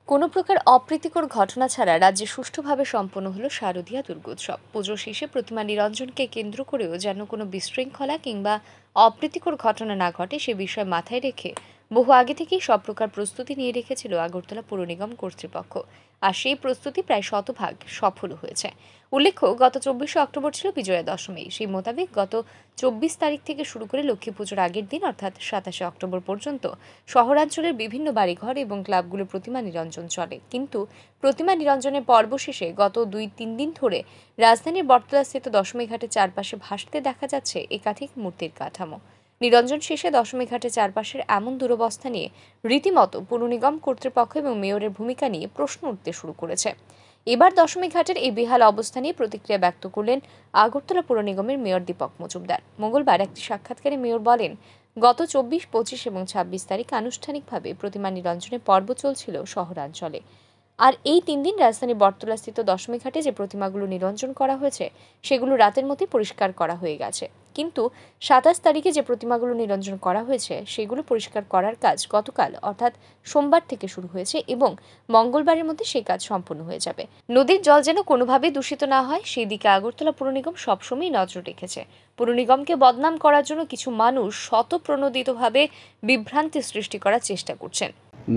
কোনো প্রকার অপ্রীতিকর ঘটনা ছাড়া রাজ্যে সুষ্ঠুভাবে সম্পন্ন হলো শারদীয়া দুর্গোৎসব। পুজো শেষে প্রতিমা নিরঞ্জনকে কেন্দ্র করেও যেন কোনো বিশৃঙ্খলা কিংবা অপ্রীতিকর ঘটনা না ঘটে সে বিষয় মাথায় রেখে বহু আগে থেকেই সব প্রকার প্রস্তুতি নিয়ে রেখেছিল আগরতলা পুর নিগম কর্তৃপক্ষ। আর সেই প্রস্তুতি প্রায় শতভাগ সফল হয়েছে। উল্লেখ্য, গত 24শে অক্টোবর ছিল বিজয়া দশমী। সেই মোতাবেক গত 24 তারিখ থেকে শুরু করে লক্ষ্মী পুজোর আগের দিন অর্থাৎ 27শে অক্টোবর পর্যন্ত শহরাঞ্চলের বিভিন্ন বাড়িঘর এবং ক্লাবগুলো প্রতিমা নিরঞ্জন চলে। কিন্তু প্রতিমা নিরঞ্জনের পর্ব শেষে গত 2-3 দিন ধরে রাজধানীর বটতলাস্থিত দশমী ঘাটের চারপাশে ভাসতে দেখা যাচ্ছে একাধিক মূর্তির কাঠামো। নিরঞ্জন শেষে দশমী ঘাটের চারপাশের এমন দুরবস্থা নিয়ে রীতিমতো পুর নিগম কর্তৃপক্ষ এবং মেয়রের ভূমিকা নিয়ে প্রশ্ন উঠতে শুরু করেছে। এবার দশমী ঘাটের এই বেহাল অবস্থা নিয়ে প্রতিক্রিয়া ব্যক্ত করলেন আগরতলা পুর নিগমের মেয়র দীপক মজুমদার। মঙ্গলবার একটি সাক্ষাৎকারে মেয়র বলেন, গত 24, 25 এবং 26 তারিখ আনুষ্ঠানিকভাবে প্রতিমা নিরঞ্জনের পর্ব চলছিল শহরাঞ্চলে। আর এই 3 দিন রাজধানীর বটতলাস্থিত দশমী ঘাটে যে প্রতিমাগুলো নিরঞ্জন করা হয়েছে সেগুলো রাতের মধ্যে পরিষ্কার করা হয়ে গেছে। কিন্তু 27 তারিখে যে প্রতিমাগুলো নিরঞ্জন করা হয়েছে সেগুলো পরিষ্কার করার কাজ গতকাল অর্থাৎ সোমবার থেকে শুরু হয়েছে এবং মঙ্গলবারের মধ্যে সেই কাজ সম্পন্ন হয়ে যাবে। নদীর জল যেন কোনোভাবেই দূষিত না হয় সেই দিকে আগরতলা পুর নিগম সবসময় নজর রেখেছে। পুর নিগমকে বদনাম করার জন্য কিছু মানুষ শতপ্রণোদিতভাবে বিভ্রান্তি সৃষ্টি করার চেষ্টা করছেন।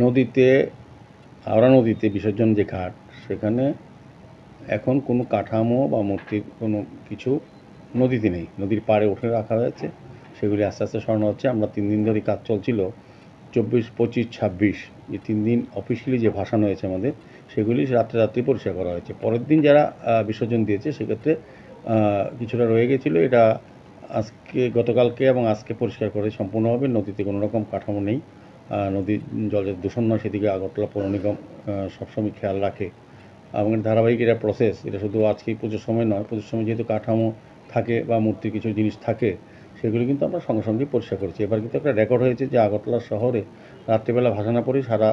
হাওড়া নদীতে বিসর্জন যে ঘাট, সেখানে এখন কোনো কাঠামো বা মূর্তির কোনো কিছু নদীতে নেই। নদীর পাড়ে উঠে রাখা হয়েছে, সেগুলি আস্তে আস্তে সরানো হচ্ছে। আমরা 3 দিন ধরে কাজ চলছিল, 24, 25, 26 এই 3 দিন অফিসিয়ালি যে ভাসানো হয়েছে আমাদের, সেগুলি রাত্রে পরিষ্কার করা হয়েছে। পরের দিন যারা বিসর্জন দিয়েছে সেক্ষেত্রে কিছুটা রয়ে গেছিলো। এটা গতকালকে এবং আজকে পরিষ্কার করে সম্পূর্ণভাবে। নদীতে কোনো রকম কাঠামো নেই। নদীর জল যাতে দূষণ নয় সেদিকে আগরতলা পৌর নিগম সবসময় খেয়াল রাখে এবং ধারাবাহিক এটা প্রসেস। এটা শুধু আজকেই পুজোর সময় নয়, পুজোর সময় যেহেতু কাঠামো থাকে বা মূর্তির কিছু জিনিস থাকে সেগুলো কিন্তু আমরা সঙ্গে সঙ্গে পরিষ্কার করেছি। এবার কিন্তু একটা রেকর্ড হয়েছে যে আগরতলা শহরে রাত্রিবেলা ভাসানোর পরেই সারা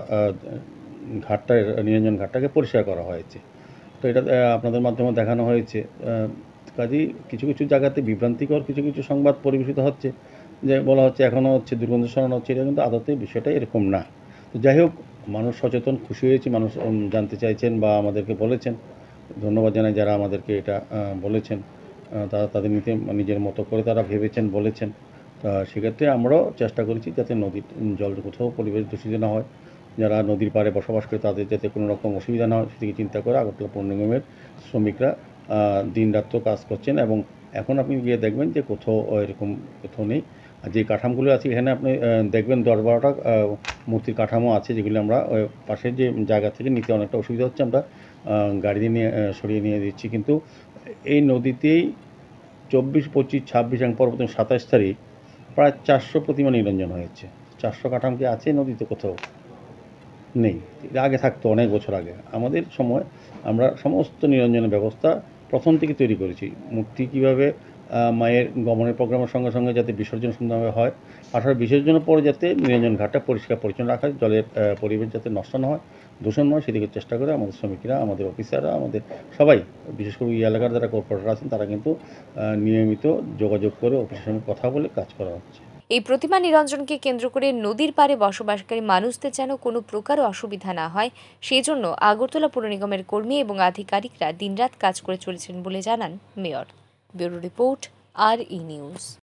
ঘাটটা, নিরঞ্জন ঘাটটাকে পরিষ্কার করা হয়েছে। তো এটা আপনাদের মাধ্যমে দেখানো হয়েছে। কাজেই কিছু কিছু জায়গাতে বিভ্রান্তিকর কিছু সংবাদ পরিবেশিত হচ্ছে, যে বলা হচ্ছে এখনও হচ্ছে, দুর্গন্ধ সরানো হচ্ছে। এটা কিন্তু আদতে বিষয়টা এরকম না। তো যাই হোক, মানুষ সচেতন, খুশি হয়েছি। মানুষ জানতে চাইছেন বা আমাদেরকে বলেছেন। ধন্যবাদ জানাই যারা আমাদেরকে এটা বলেছেন। তারা তাদের নিজের মতো করে তারা ভেবেছেন, বলেছেন। তা সেক্ষেত্রে আমরাও চেষ্টা করেছি যাতে নদীর জল কোথাও পরিবেশ দূষিত না হয়। যারা নদীর পাড়ে বসবাস করে তাদের যাতে কোনো রকম অসুবিধা না হয় সেদিকে চিন্তা করে আগরতলা পৌর নিগমের শ্রমিকরা দিনরাত্র কাজ করছেন। এবং এখন আপনি গিয়ে দেখবেন যে এরকম কোথাও নেই। আর যে কাঠামোগুলো আছে এখানে আপনি দেখবেন 10-12টা মূর্তির কাঠামো আছে, যেগুলি আমরা পাশের যে জায়গা থেকে নিতে অনেকটা অসুবিধা হচ্ছে। আমরা গাড়ি দিয়ে নিয়ে সরিয়ে নিয়ে দিচ্ছি। কিন্তু এই নদীতেই 24, 25, 26 এবং পরবর্তী 27 তারিখ প্রায় 400 প্রতিমা নিরঞ্জন হয়েছে। 400 কাঠামো কি আছে নদীতে? কোথাও নেই। আগে থাকতো, অনেক বছর আগে আমাদের সময় আমরা সমস্ত নিরঞ্জনের ব্যবস্থা প্রথম থেকে তৈরি করেছি। মূর্তি কীভাবে মায়ের গমনের প্রোগ্রামের সঙ্গে সঙ্গে যাতে বিসর্জন সুন্দরভাবে হয়, পাশাপাশি বিসর্জনের পরে যাতে নিরঞ্জন ঘাটটা পরিষ্কার পরিচ্ছন্ন রাখা, জলের পরিবেশ যাতে নষ্ট না হয়, দূষণ নয়, সেদিকে চেষ্টা করে আমাদের শ্রমিকরা, আমাদের অফিসাররা, আমাদের সবাই, বিশেষ করে এই এলাকার যারা কর্পোরেটর আছেন তারা কিন্তু নিয়মিত যোগাযোগ করে অফিসের সঙ্গে কথা বলে কাজ করা হচ্ছে। এই প্রতিমা নিরঞ্জনকে কেন্দ্র করে নদীর পাড়ে বসবাসকারী মানুষদের যেন কোনো প্রকার অসুবিধা না হয় সেই জন্য আগরতলা পুর নিগমের কর্মী এবং আধিকারিকরা দিনরাত কাজ করে চলেছেন বলে জানান mayor. Bureau report, RE news.